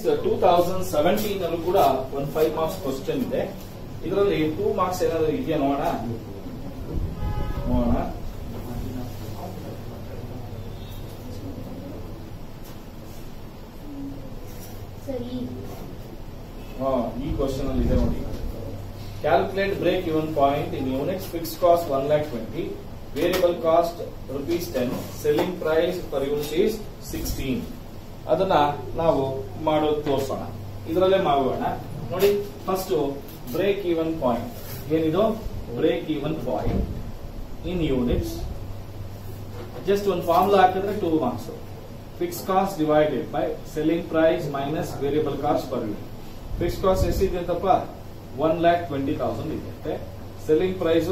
2017 ಅಲ್ಲೂ ಕೂಡ ಒಂದು 5 ಮಾರ್ಕ್ಸ್ ಕ್ವಶನ್ ಇದೆ. ಇದರಲ್ಲಿ 2 ಮಾರ್ಕ್ಸ್ ಏನಾದ್ರು ಇದೆಯಾ ನೋಡೋಣ. ಈ ಕ್ವಶನ್ ಅಲ್ಲಿ ಇದೆ ನೋಡಿ. Calculate break even point in units. Fix cost 1,20,000, variable cost ₹10, selling price per unit is 16. ಅದನ್ನ ನಾವು ಮಾಡೋದು ತೋರಿಸೋಣ. ಇದರಲ್ಲೇ ಮಾಡೋಣ ನೋಡಿ. ಫಸ್ಟ್ ಬ್ರೇಕ್ ಈವನ್ ಪಾಯಿಂಟ್ ಏನಿದು? Break even point in units. Just ಒಂದು ಫಾರ್ಮುಲಾ ಹಾಕಿದ್ರೆ 2 marks. Fix cost divided by selling price minus variable cost per unit. Fix cost ಎಷ್ಟಿದೆ ಅಂತಪ್ಪ? 1,20,000 ಇದೆ. Selling price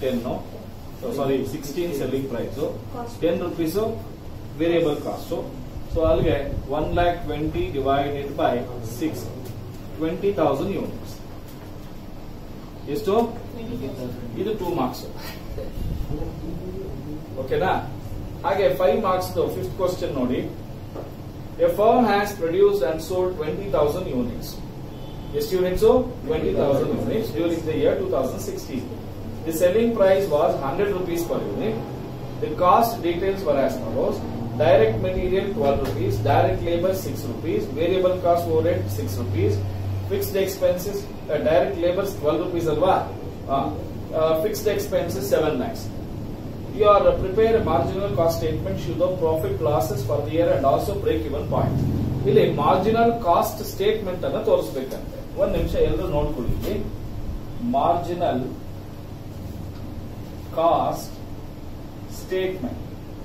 16 selling price, ₹10 variable cost. So ಅಲ್ಲಿಗೆ 1,20,000 divided by 6, 20,000 units. ಎಷ್ಟು? ಇದು 2 marks. ಓಕೆನಾ? ಹಾಗೆ 5 ಮಾರ್ಕ್ಸ್ 5th ಕ್ವಶನ್ ನೋಡಿ. A firm has produced and sold 20,000 units. ಎಷ್ಟು units? 20,000 units during the year 2016. The selling price was ₹100 per unit. The cost details were as follows: direct material ₹12, direct labor ₹6, variable cost overhead ₹6, fixed expenses direct labor ₹12 alva, fixed expenses 7 lakhs. You are prepare a marginal cost statement, show the profit losses for the year and also break even point. ಇಲ್ಲಿ marginal cost statement ಅನ್ನು ತೋರಿಸಬೇಕಂತೆ. ಒಂದು ನಿಮಿಷ ಎಲ್ಲರೂ ನೋಡ್ಕೊಳ್ಳಿ. Marginal cost statement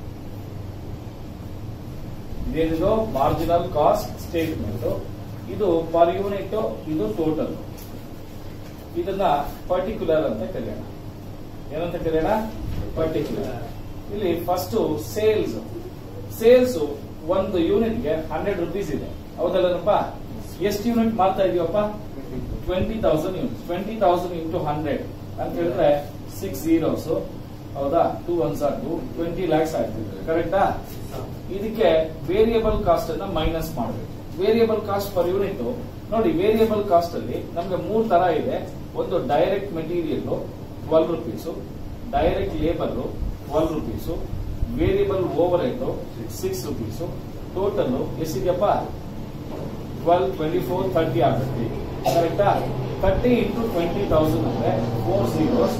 ಇದೇನಿದು? Marginal cost statement. ಇದು per unit, ಇದು ಟೋಟಲ್. ಇದನ್ನ ಪರ್ಟಿಕ್ಯುಲರ್ ಅಂತ ಕರೆಯೋಣ. ಏನಂತ ಕರೆಯೋಣ? ಪರ್ಟಿಕ್ಯುಲರ್. ಇಲ್ಲಿ ಫಸ್ಟ್ ಸೇಲ್ಸ್. ಸೇಲ್ಸ್ ಒಂದು ಯೂನಿಟ್ಗೆ ₹100 ಇದೆ. ಹೌದಲ್ಲಪ್ಪ? ಎಷ್ಟು ಯೂನಿಟ್ ಮಾಡ್ತಾ ಇದೀವಪ್ಪ? 20,000 ಯೂನಿಟ್ಸ್. 20,000 ಇಂಟು 100 ಅಂತ ಹೇಳಿದ್ರೆ 6 zeros. ಹೌದಾ? 2 ones are 2, 20 lakhs ಆಗ್ತದೆ. ಕರೆಕ್ಟಾ? ಇದಕ್ಕೆ ವೇರಿಯಬಲ್ ಕಾಸ್ಟ್ ಅನ್ನ ಮೈನಸ್ ಮಾಡಬೇಕು. ವೇರಿಯಬಲ್ ಕಾಸ್ಟ್ ಪರ್ ಯೂನಿಟ್ ನೋಡಿ. ವೇರಿಯಬಲ್ ಕಾಸ್ಟ್ ಅಲ್ಲಿ ನಮ್ಗೆ 3 ತರ ಇದೆ. ಒಂದು direct material ₹12, direct labour ₹12, variable overhead ₹6. Total ಎಷ್ಟಿದೆಯಪ್ಪ? 12, 24, 30 ಆಗುತ್ತೆ. ಕರೆಕ್ಟಾ? 30 ಇಂಟು 20,000 ಅಂದ್ರೆ 4 zeros,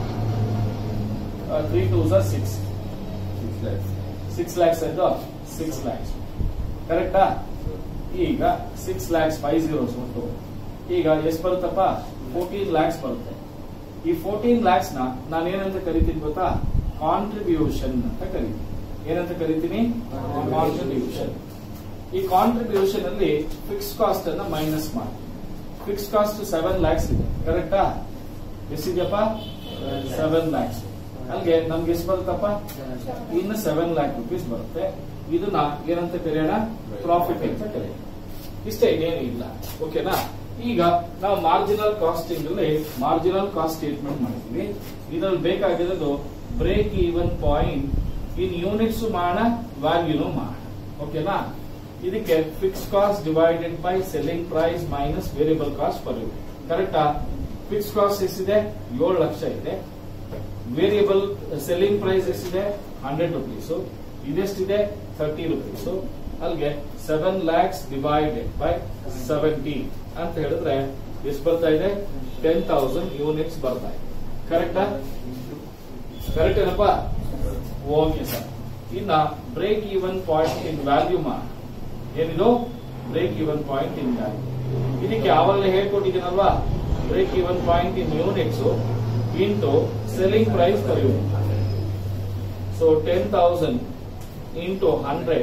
3 2s are 6. 6 lakhs ಆಯ್ತು. 6 lakhs. ಕರೆಕ್ಟಾ? ಈಗ 6 lakhs 5 zeros ಉಂಟು. ಈಗ ಎಷ್ಟು ಬರುತ್ತಪ್ಪ? 14 lakhs ಬರುತ್ತೆ. ಈ 14 lakhs ನ ನಾನು ಏನಂತ ಕರಿತೀನಿ ಗೊತ್ತಾ? ಕಾಂಟ್ರಿಬ್ಯೂಷನ್ ಅಂತ ಕರಿತೀನಿ. ಏನಂತ ಕರಿತೀನಿ? ಕಾಂಟ್ರಿಬ್ಯೂಷನ್. ಈ ಕಾಂಟ್ರಿಬ್ಯೂಷನ್ ಅಲ್ಲಿ ಫಿಕ್ಸ್ ಕಾಸ್ಟ್ ಅನ್ನ ಮೈನಸ್ ಮಾಡಿ. ಫಿಕ್ಸ್ ಕಾಸ್ಟ್ 7 lakhs ಇದೆ. ಕರೆಕ್ಟಾ? ಎಷ್ಟಿದೆಯಪ್ಪ? 7 lakhs. ಅಲ್ಲಿಗೆ ನಮ್ಗೆ ಎಷ್ಟು ಬರುತ್ತಪ್ಪ? ಇನ್ನು ₹7 lakh ಬರುತ್ತೆ. ಇದನ್ನ ಏನಂತ ಕರೆಯೋಣ? ಪ್ರಾಫಿಟ್ ಅಂತ ಕರೆಯೋಣ. ಇಷ್ಟೇ, ಇನ್ನೇನು ಇಲ್ಲ. ಓಕೆನಾ? ಈಗ ನಾವು ಮಾರ್ಜಿನಲ್ ಕಾಸ್ಟಿಂಗ್ ಅಲ್ಲಿ ಮಾರ್ಜಿನಲ್ ಕಾಸ್ಟ್ ಸ್ಟೇಟ್ಮೆಂಟ್ ಮಾಡಿದ್ವಿ. ಇದ್ರಲ್ಲಿ ಬೇಕಾಗಿರೋದು break even point in units ಮಾಡೋಣ, ವ್ಯಾಲ್ಯೂನು ಮಾಡೋಣ. ಓಕೆನಾ? ಇದಕ್ಕೆ fix cost divided by selling price minus variable cost per unit. ಕರೆಕ್ಟಾ? ಫಿಕ್ಸ್ ಕಾಸ್ಟ್ ಎಷ್ಟಿದೆ? 7 ಲಕ್ಷ ಇದೆ. ವೇರಿಯಬಲ್ ಸೆಲ್ಲಿಂಗ್ ಪ್ರೈಸ್ ಎಷ್ಟಿದೆ? ₹100. ಇದೆಷ್ಟಿದೆ? ₹30. ಅಲ್ಲಿಗೆ 7 lakhs ಡಿವೈಡೆಡ್ ಬೈ 70 ಅಂತ ಹೇಳಿದ್ರೆ ಎಷ್ಟು ಬರ್ತಾ ಇದೆ? 10,000 ಯೂನಿಟ್ಸ್ ಬರ್ತಾ ಇದೆ. ಕರೆಕ್ಟಾ? ಕರೆಕ್ಟ್ ಏನಪ್ಪ? Okay sir. ಇನ್ನ break even point in value ಮಾಡಿ. ಏನಿದು? Break even point in value. ಇದಕ್ಕೆ ಆವಾಗಲೇ ಹೇಳ್ಕೊಟ್ಟಿದ್ದೀನಲ್ವಾ? Break even point in units into selling price per unit. So 10,000 into 100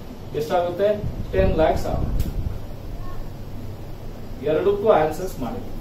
ಎಷ್ಟಾಗುತ್ತೆ? 10 lakhs ಆಗುತ್ತೆ. ಎರಡಕ್ಕೂ ಆನ್ಸರ್ಸ್ ಮಾಡಿ.